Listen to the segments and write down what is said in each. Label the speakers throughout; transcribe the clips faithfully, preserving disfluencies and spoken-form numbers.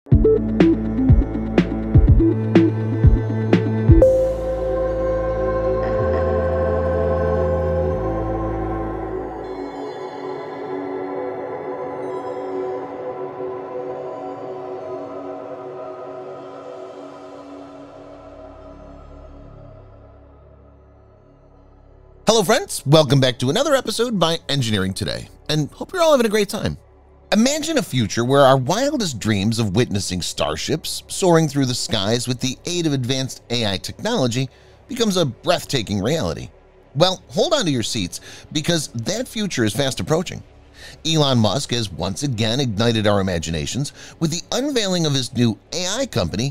Speaker 1: Hello friends, welcome back to another episode by Engineering Today, and hope you're all having a great time. Imagine a future where our wildest dreams of witnessing starships soaring through the skies with the aid of advanced A I technology becomes a breathtaking reality. Well, hold on to your seats because that future is fast approaching. Elon Musk has once again ignited our imaginations with the unveiling of his new A I company,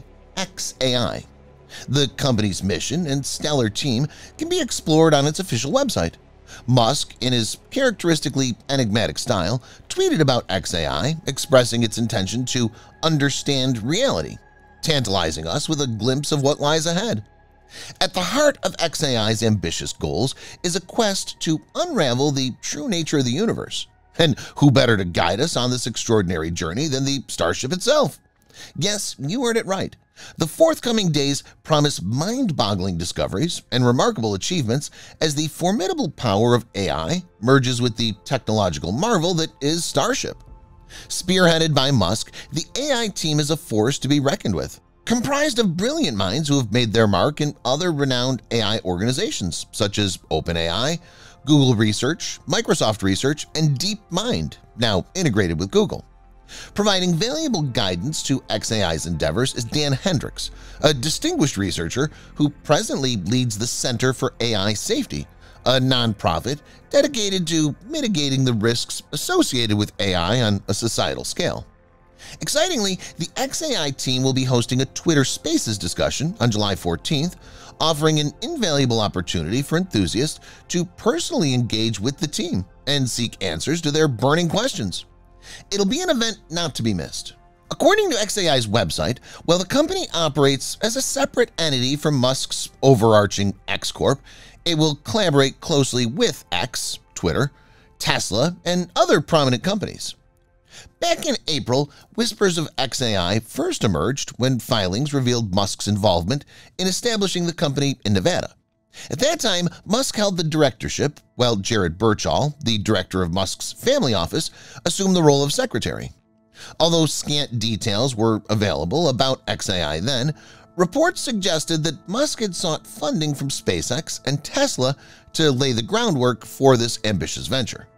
Speaker 1: xAI. The company's mission and stellar team can be explored on its official website. Musk, in his characteristically enigmatic style, tweeted about xAI, expressing its intention to understand reality, tantalizing us with a glimpse of what lies ahead. At the heart of xAI's ambitious goals is a quest to unravel the true nature of the universe. And who better to guide us on this extraordinary journey than the Starship itself? Yes, you heard it right. The forthcoming days promise mind-boggling discoveries and remarkable achievements as the formidable power of A I merges with the technological marvel that is Starship. Spearheaded by Musk, the A I team is a force to be reckoned with, comprised of brilliant minds who have made their mark in other renowned A I organizations such as OpenAI, Google Research, Microsoft Research, and DeepMind, now integrated with Google. Providing valuable guidance to xAI's endeavors is Dan Hendricks, a distinguished researcher who presently leads the Center for A I Safety, a nonprofit dedicated to mitigating the risks associated with A I on a societal scale. Excitingly, the xAI team will be hosting a Twitter Spaces discussion on July fourteenth, offering an invaluable opportunity for enthusiasts to personally engage with the team and seek answers to their burning questions. It'll be an event not to be missed. According to xAI's website, while the company operates as a separate entity from Musk's overarching X Corp, it will collaborate closely with X, Twitter, Tesla, and other prominent companies. Back in April, whispers of xAI first emerged when filings revealed Musk's involvement in establishing the company in Nevada. At that time, Musk held the directorship, while Jared Birchall, the director of Musk's family office, assumed the role of secretary. Although scant details were available about xAI then, reports suggested that Musk had sought funding from SpaceX and Tesla to lay the groundwork for this ambitious venture.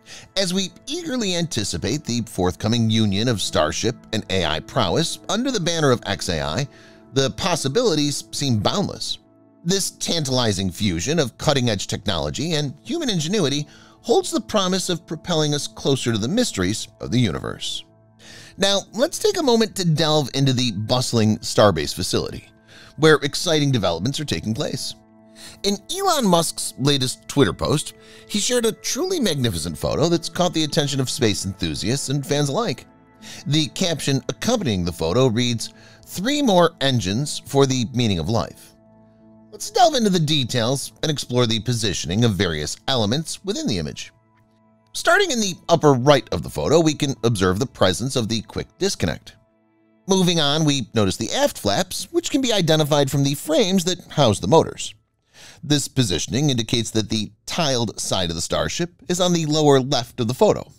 Speaker 1: As we eagerly anticipate the forthcoming union of Starship and A I prowess under the banner of xAI, the possibilities seem boundless. This tantalizing fusion of cutting-edge technology and human ingenuity holds the promise of propelling us closer to the mysteries of the universe. Now, let's take a moment to delve into the bustling Starbase facility, where exciting developments are taking place. In Elon Musk's latest Twitter post, he shared a truly magnificent photo that's caught the attention of space enthusiasts and fans alike. The caption accompanying the photo reads, "Three more engines for the meaning of life." Let's delve into the details and explore the positioning of various elements within the image. Starting in the upper right of the photo, we can observe the presence of the quick disconnect. Moving on, we notice the aft flaps, which can be identified from the frames that house the motors. This positioning indicates that the tiled side of the Starship is on the lower left of the photo.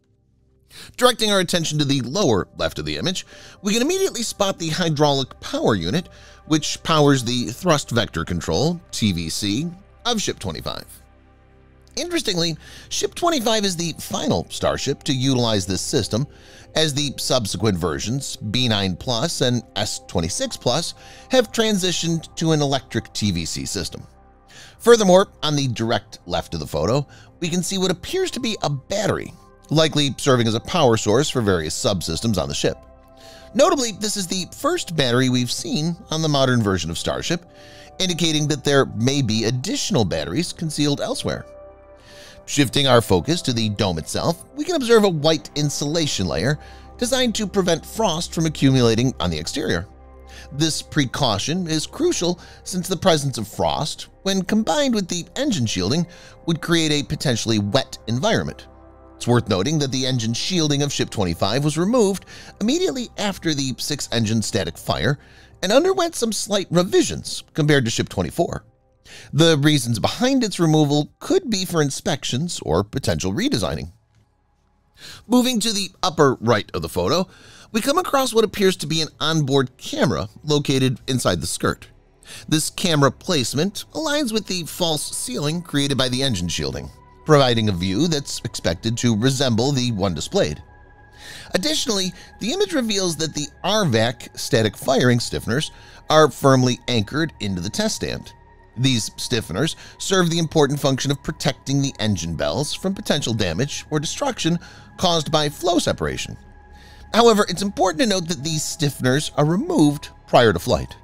Speaker 1: Directing our attention to the lower left of the image, we can immediately spot the hydraulic power unit, which powers the thrust vector control T V C of Ship twenty-five. Interestingly, Ship twenty-five is the final Starship to utilize this system, as the subsequent versions B nine Plus and S twenty-six Plus have transitioned to an electric T V C system. Furthermore, on the direct left of the photo, we can see what appears to be a battery, likely serving as a power source for various subsystems on the ship. Notably, this is the first battery we've seen on the modern version of Starship, indicating that there may be additional batteries concealed elsewhere. Shifting our focus to the dome itself, we can observe a white insulation layer designed to prevent frost from accumulating on the exterior. This precaution is crucial since the presence of frost, when combined with the engine shielding, would create a potentially wet environment. It's worth noting that the engine shielding of Ship twenty-five was removed immediately after the six-engine static fire and underwent some slight revisions compared to Ship twenty-four. The reasons behind its removal could be for inspections or potential redesigning. Moving to the upper right of the photo, we come across what appears to be an onboard camera located inside the skirt. This camera placement aligns with the false ceiling created by the engine shielding, providing a view that's expected to resemble the one displayed. Additionally, the image reveals that the R VAC static firing stiffeners are firmly anchored into the test stand. These stiffeners serve the important function of protecting the engine bells from potential damage or destruction caused by flow separation. However, it's important to note that these stiffeners are removed prior to flight.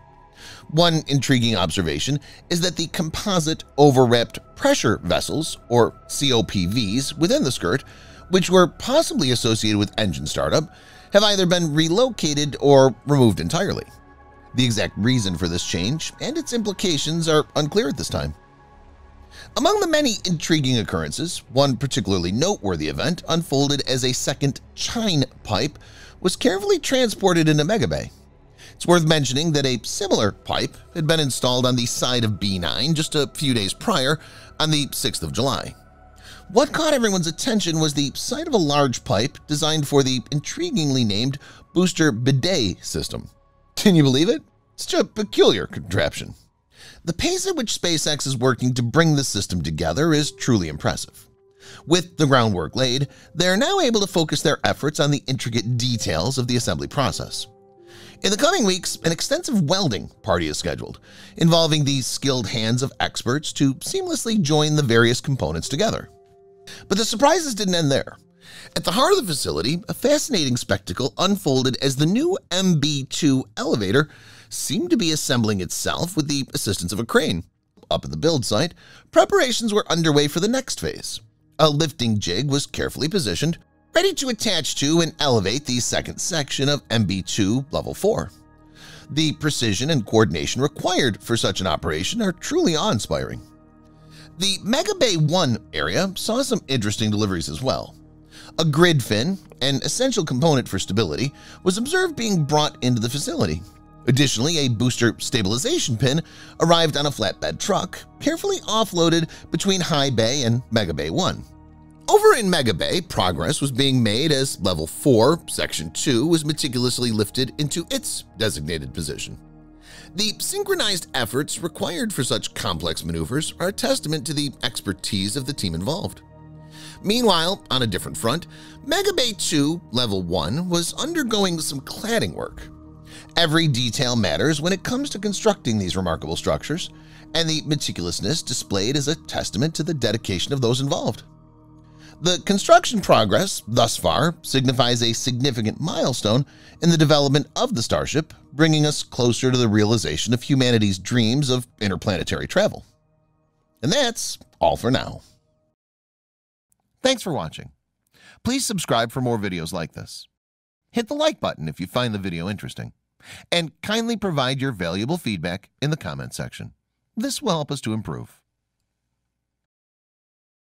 Speaker 1: One intriguing observation is that the composite overwrapped pressure vessels, or C O P Vs, within the skirt, which were possibly associated with engine startup, have either been relocated or removed entirely. The exact reason for this change and its implications are unclear at this time. Among the many intriguing occurrences, one particularly noteworthy event unfolded as a second chine pipe was carefully transported into Megabay. It's worth mentioning that a similar pipe had been installed on the side of B nine just a few days prior, on the sixth of July. What caught everyone's attention was the sight of a large pipe designed for the intriguingly named booster bidet system. Can you believe it? Such a peculiar contraption. The pace at which SpaceX is working to bring this system together is truly impressive. With the groundwork laid, they are now able to focus their efforts on the intricate details of the assembly process. In the coming weeks, an extensive welding party is scheduled, involving the skilled hands of experts to seamlessly join the various components together. But the surprises didn't end there. At the heart of the facility, a fascinating spectacle unfolded as the new M B two elevator seemed to be assembling itself with the assistance of a crane. Up at the build site, preparations were underway for the next phase. A lifting jig was carefully positioned, ready to attach to and elevate the second section of M B two Level four. The precision and coordination required for such an operation are truly awe-inspiring. The Megabay one area saw some interesting deliveries as well. A grid fin, an essential component for stability, was observed being brought into the facility. Additionally, a booster stabilization pin arrived on a flatbed truck, carefully offloaded between High Bay and Megabay one. Over in Megabay, progress was being made as Level four, Section two was meticulously lifted into its designated position. The synchronized efforts required for such complex maneuvers are a testament to the expertise of the team involved. Meanwhile, on a different front, Megabay two Level one was undergoing some cladding work. Every detail matters when it comes to constructing these remarkable structures, and the meticulousness displayed is a testament to the dedication of those involved. The construction progress thus far signifies a significant milestone in the development of the Starship, bringing us closer to the realization of humanity's dreams of interplanetary travel. And that's all for now. Thanks for watching. Please subscribe for more videos like this. Hit the like button if you find the video interesting, and kindly provide your valuable feedback in the comment section. This will help us to improve.